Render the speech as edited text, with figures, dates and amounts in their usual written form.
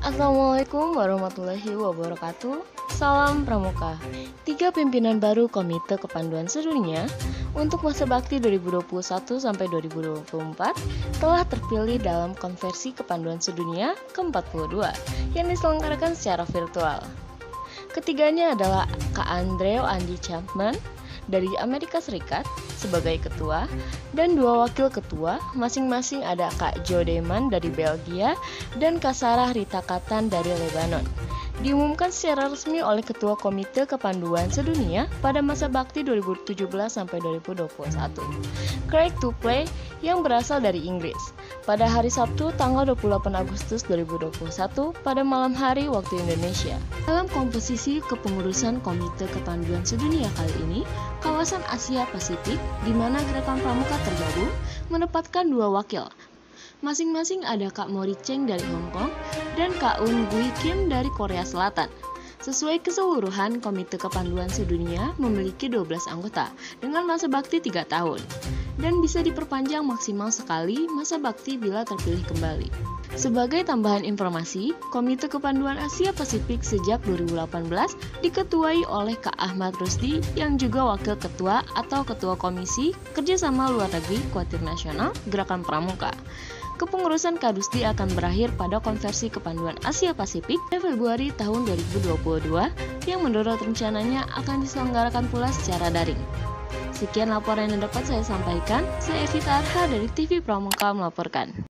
Assalamualaikum warahmatullahi wabarakatuh. Salam Pramuka. 3 pimpinan baru Komite Kepanduan Sedunia untuk masa bakti 2021 sampai 2024 telah terpilih dalam Konferensi Kepanduan Sedunia ke-42 yang diselenggarakan secara virtual. Ketiganya adalah Kak Andreu Andy Chapman dari Amerika Serikat sebagai ketua dan 2 wakil ketua, masing-masing ada Kak Joe Deman dari Belgia dan Kak Sarah Rita Katan dari Lebanon. Diumumkan secara resmi oleh Ketua Komite Kepanduan Sedunia pada masa bakti 2017 sampai 2021. Craig Tupley yang berasal dari Inggris pada hari Sabtu tanggal 28 Agustus 2021 pada malam hari waktu Indonesia. Dalam komposisi kepengurusan Komite Kepanduan Sedunia kali ini, kawasan Asia Pasifik di mana Gerakan Pramuka tergabung menempatkan 2 wakil. Masing-masing ada Kak Mori Cheng dari Hong Kong dan Kak Un Gui Kim dari Korea Selatan. Sesuai keseluruhan, Komite Kepanduan Sedunia memiliki 12 anggota dengan masa bakti 3 tahun dan bisa diperpanjang maksimal sekali masa bakti bila terpilih kembali. Sebagai tambahan informasi, Komite Kepanduan Asia Pasifik sejak 2018 diketuai oleh Kak Ahmad Rusdi yang juga Wakil Ketua atau Ketua Komisi Kerjasama Luar Negeri Kuartir Nasional Gerakan Pramuka. Kepengurusan Kak Rusdi akan berakhir pada Konferensi Kepanduan Asia Pasifik Februari tahun 2022 yang menurut rencananya akan diselenggarakan pula secara daring. Sekian laporan yang dapat saya sampaikan. Saya Evita Arha dari TV Pramuka melaporkan.